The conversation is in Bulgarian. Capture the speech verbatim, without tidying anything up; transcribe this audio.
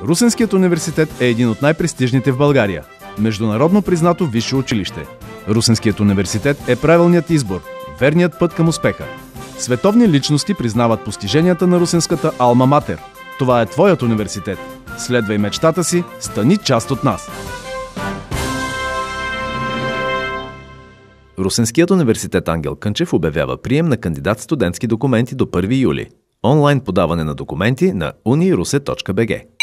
Русенският университет е един от най-престижните в България. Международно признато висше училище. Русенският университет е правилният избор, верният път към успеха. Световни личности признават постиженията на русенската Алма Матер. Това е твоят университет. Следвай мечтата си, стани част от нас. Русенският университет Ангел Кънчев обявява прием на кандидат-студентски документи до първи юли. Онлайн подаване на документи на уни русе точка би джи.